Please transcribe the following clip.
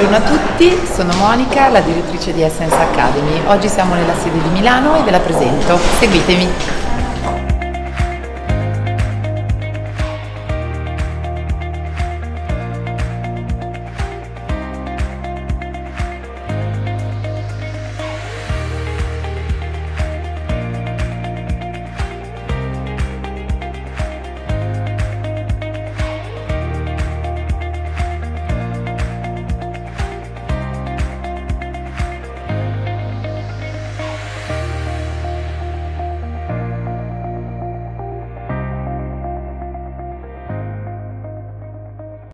Buongiorno a tutti, sono Monica, la direttrice di Essence Academy. Oggi siamo nella sede di Milano e ve la presento. Seguitemi.